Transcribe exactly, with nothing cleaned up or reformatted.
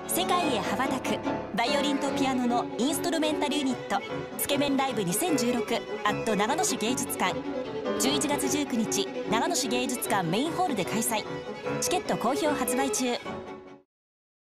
世界へ羽ばたくバイオリンとピアノのインストルメンタルユニットつけ麺ライブにせんじゅうろく at 長野市芸術館、じゅういちがつじゅうくにち長野市芸術館メインホールで開催。チケット好評発売中。